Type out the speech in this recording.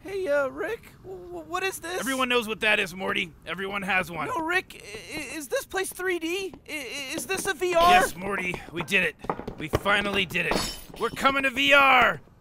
Hey, Rick, what is this? Everyone knows what that is, Morty. Everyone has one. No, Rick, is this place 3D? Is this a VR? Yes, Morty, we did it. We finally did it. We're coming to VR!